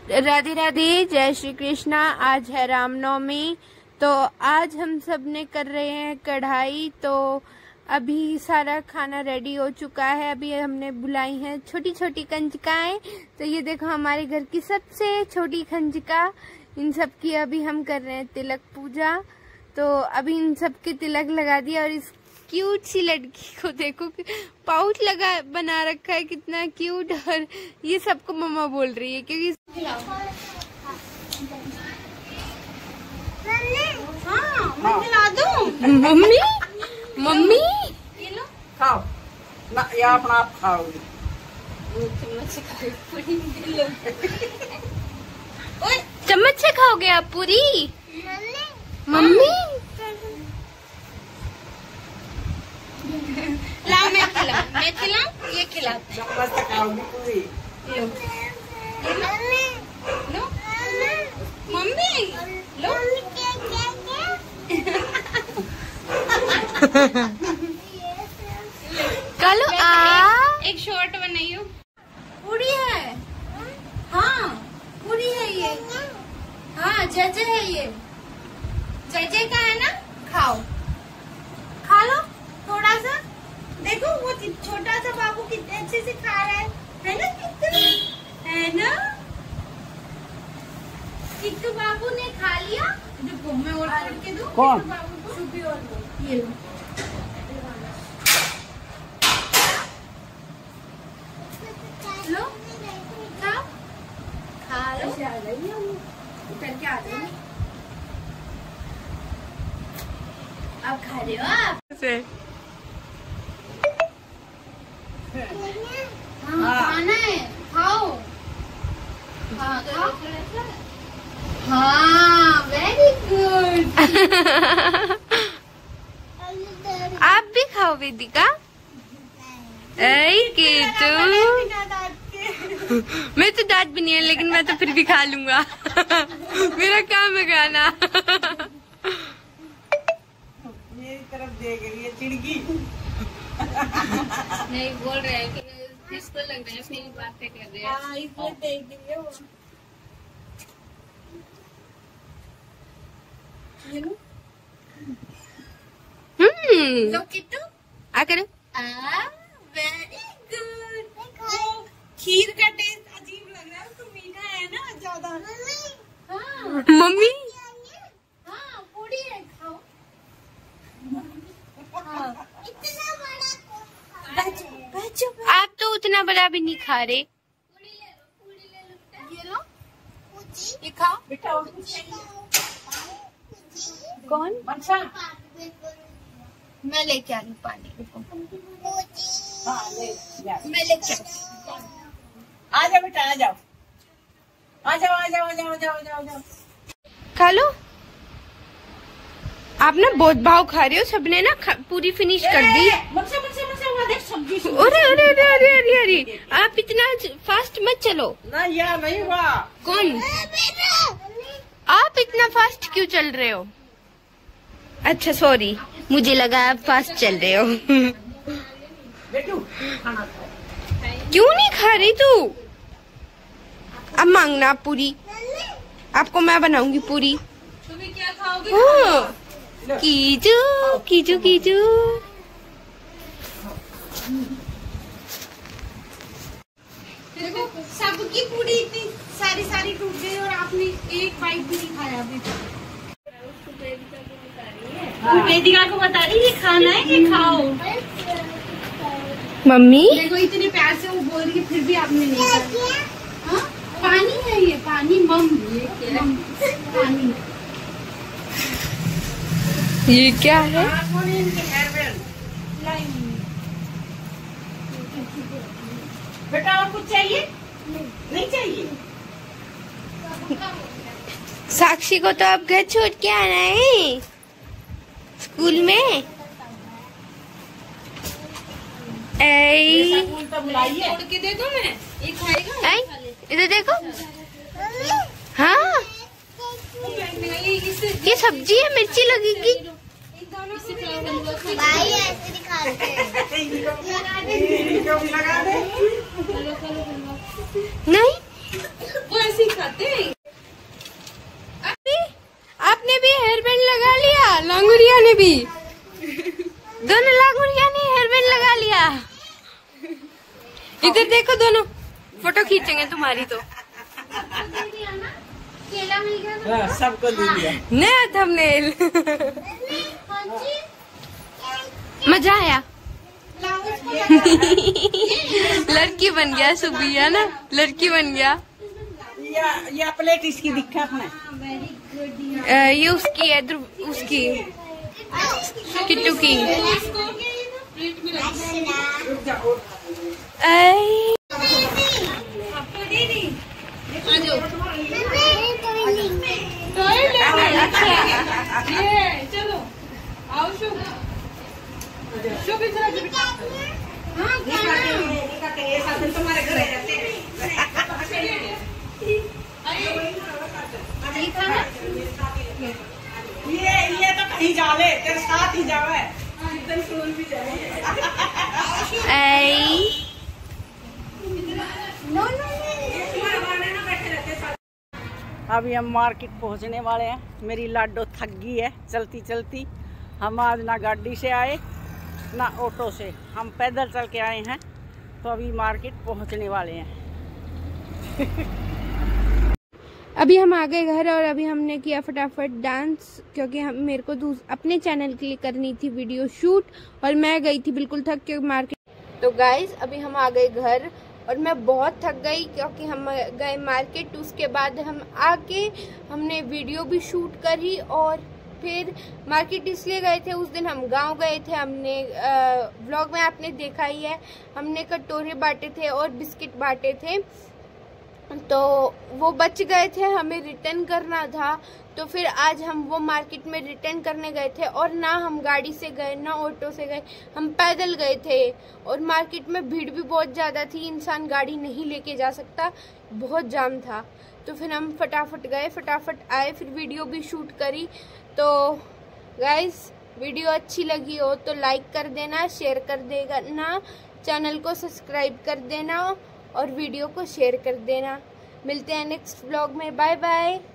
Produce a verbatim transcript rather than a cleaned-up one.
राधे राधे, जय श्री कृष्णा। आज है रामनवमी, तो आज हम सब ने कर रहे हैं कढ़ाई। तो अभी सारा खाना रेडी हो चुका है। अभी हमने बुलाई हैं छोटी छोटी कंजकाएं। तो ये देखो हमारे घर की सबसे छोटी कंजका, इन सब की अभी हम कर रहे हैं तिलक पूजा। तो अभी इन सब के तिलक लगा दिया और इस क्यूट सी लड़की को देखो, पाउच लगा बना रखा है, कितना क्यूट। और ये सबको मम्मा बोल रही है क्योंकि हाँ, मैं खिला दूं। मम्मी मम्मी ये लो खाओ ना, या अपना आप खाओगे। चम्मच से खाओगे आप पूरी? मम्मी ला मैं खिलाऊं, मैं खिलाऊं, ये खिला चम्मच से खाओगी पूरी। लो लो मम्मी लो। कल आ एक शॉर्ट बनाइयो। पूरी है, हाँ पूरी है ये, हाँ जय जय है ये, जय जय का है ना। खाओ खा लो थोड़ा सा। देखो वो छोटा सा बाबू कितने अच्छे से खा रहा है, है ना किट्टू, है ना किट्टू बाबू ने खा लिया। देखो मैं और करके दूं। कौन बाबू को? चुपी और दो। ये लो लो खाओ, खा लो। आ गई उतर के आ गई। अब खा रहे हो आप से? हाँ खाना है, खाओ। हाँ खाओ। हाँ वेरी गुड। आप भी खाओ वेदिका। मैं तो दांत भी नहीं है, लेकिन मैं तो फिर भी खा लूंगा। मेरा काम है खाना। मेरी तरफ देख रही है चिड़की। नहीं बोल रहे हैं कि इसको लग रहा है मेरी बातें कर रहे हैं। हाँ इसलिए देख रही है वो। हम्म लो किट्टू आ करो। Very good. खीर का टेस्ट अजीब लग रहा है, उसको मीठा है ना ज्यादा। हाँ मम्मी हाँ पूरी है, खाओ। हाँ इतना बड़ा बच्चो, बच्चो, आप तो उतना बड़ा भी नहीं खा रहे। ये लो ये खाओ बेटा। कौन? अच्छा मैं लेके आ रही पानी। हाँ, ले, मैं लेके आ जाओ बेटा, आ जाओ आ जाओ आ जाओ आ जाओ आ जाओ आ जाओ। खा लो। आप ना बहुत भाव खा रहे हो, सबने ना पूरी फिनिश कर दी। अरे अरे अरे अरे अरे अरे आप इतना फास्ट मत चलो ना, यार नहीं हुआ। कौन? आप इतना फास्ट क्यों चल रहे हो? अच्छा सॉरी, मुझे लगा आप फास्ट चल रहे हो। क्यों नहीं खा रही तू? अब मांगना आप पूरी, आपको मैं बनाऊंगी पूरी। तुम्हें क्या खाओगे? हाँ कीजू कीजू कीजू। देखो सबकी पूरी इतनी सारी सारी टूट गई और आपने एक बाइट भी नहीं खाया अभी। वेदिका को बता रही ये खाना है, ये खाओ। मम्मी देखो इतने प्यार से वो बोल रही है, फिर भी आपने नहीं खाया। हाँ पानी है ये, पानी मम, ये क्या पानी? ये क्या है? बेटा और कुछ चाहिए? नहीं चाहिए। साक्षी को तो अब घर छोड़ के आना है स्कूल में। छोड़ के दे दो, मैं ये खाएगा। इधर देखो। हाँ ये सब्जी है, मिर्ची लगेगी। भाई ऐसे दिखाते हैं। नहीं वो ऐसे ही खाते ने भी दोनों लाख मुर्गिया ने हेयरबैंड लगा लिया। इधर देखो, दोनों फोटो खींचेंगे तुम्हारी तो। केला मिल गया सबको दे दिया। नया थंबनेल। मजा आया। लड़की बन गया सुबिया ना, लड़की बन गया। या, या प्लेट इसकी दिखा अपने। ये उसकी है, उसकी किट्टू की। चलो आओ शुभ शुभ तुम्हारे घर रहते हैं। ये ये तो कहीं जाले तेरे साथ ही जावे। भी जाए। अभी हम मार्केट पहुंचने वाले हैं। मेरी लाडो थक गई है चलती चलती। हम आज ना गाड़ी से आए ना ऑटो से, हम पैदल चल के आए हैं। तो अभी मार्केट पहुंचने वाले हैं। अभी हम आ गए घर और अभी हमने किया फटाफट डांस, क्योंकि हम मेरे को अपने चैनल के लिए करनी थी वीडियो शूट और मैं गई थी बिल्कुल थक के मार्केट। तो गाइज अभी हम आ गए घर और मैं बहुत थक गई क्योंकि हम गए मार्केट। उसके बाद हम आके हमने वीडियो भी शूट करी और फिर मार्केट इसलिए गए थे, उस दिन हम गांव गए थे। हमने व्लॉग में आपने देखा ही है, हमने कटोरे बांटे थे और बिस्किट बांटे थे, तो वो बच गए थे, हमें रिटर्न करना था। तो फिर आज हम वो मार्केट में रिटर्न करने गए थे और ना हम गाड़ी से गए ना ऑटो से गए, हम पैदल गए थे। और मार्केट में भीड़ भी बहुत ज़्यादा थी, इंसान गाड़ी नहीं लेके जा सकता, बहुत जाम था। तो फिर हम फटाफट गए, फटाफट आए, फिर वीडियो भी शूट करी। तो गाइस वीडियो अच्छी लगी हो तो लाइक कर देना, शेयर कर देना, चैनल को सब्सक्राइब कर देना और वीडियो को शेयर कर देना। मिलते हैं नेक्स्ट व्लॉग में। Bye bye.